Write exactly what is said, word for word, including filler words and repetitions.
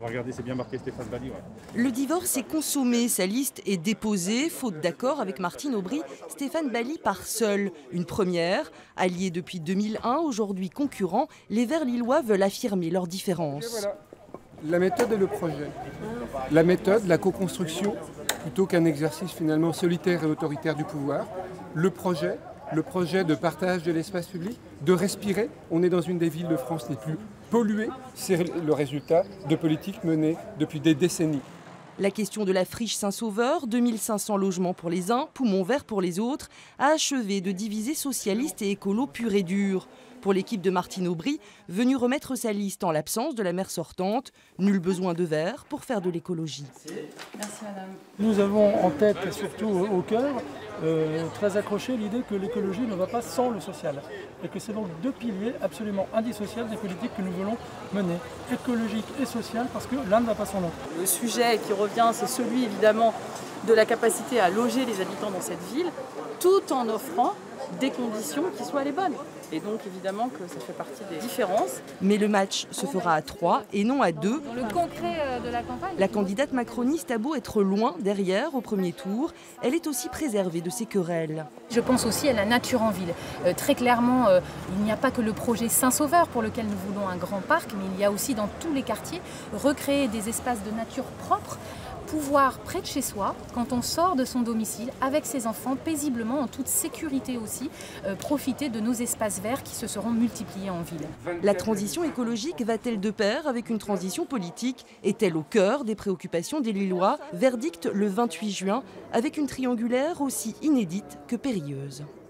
Regardez, c'est bien marqué Stéphane Bally. Ouais. Le divorce est consommé, sa liste est déposée. Faute d'accord avec Martine Aubry, Stéphane Bally part seul. Une première. Alliés depuis deux mille un, aujourd'hui concurrents, les Verts lillois veulent affirmer leurs différences. Voilà. La méthode et le projet. La méthode, la co-construction, plutôt qu'un exercice finalement solitaire et autoritaire du pouvoir. Le projet, le projet de partage de l'espace public, de respirer. On est dans une des villes de France les plus polluées. C'est le résultat de politiques menées depuis des décennies. La question de la friche Saint-Sauveur, deux mille cinq cents logements pour les uns, poumons verts pour les autres, a achevé de diviser socialistes et écolos purs et durs. Pour l'équipe de Martine Aubry, venue remettre sa liste en l'absence de la maire sortante, nul besoin de Verts pour faire de l'écologie. Merci madame. Nous avons en tête et surtout au cœur, euh, très accroché, l'idée que l'écologie ne va pas sans le social. Et que c'est donc deux piliers absolument indissociables des politiques que nous voulons mener. Écologique et social, parce que l'un ne va pas sans l'autre. Le sujet qui revient, c'est celui évidemment de la capacité à loger les habitants dans cette ville, tout en offrant des conditions qui soient les bonnes. Et donc évidemment que ça fait partie des différences. Mais le match se fera à trois et non à deux. Dans le concret de la campagne. La candidate macroniste a beau être loin derrière au premier tour, elle est aussi préservée de ces querelles. Je pense aussi à la nature en ville. Euh, très clairement, euh, il n'y a pas que le projet Saint-Sauveur pour lequel nous voulons un grand parc, mais il y a aussi dans tous les quartiers recréer des espaces de nature propres. Pouvoir près de chez soi, quand on sort de son domicile, avec ses enfants, paisiblement, en toute sécurité aussi, euh, profiter de nos espaces verts qui se seront multipliés en ville. La transition écologique va-t-elle de pair avec une transition politique? Est-elle au cœur des préoccupations des Lillois? Verdict le vingt-huit juin, avec une triangulaire aussi inédite que périlleuse.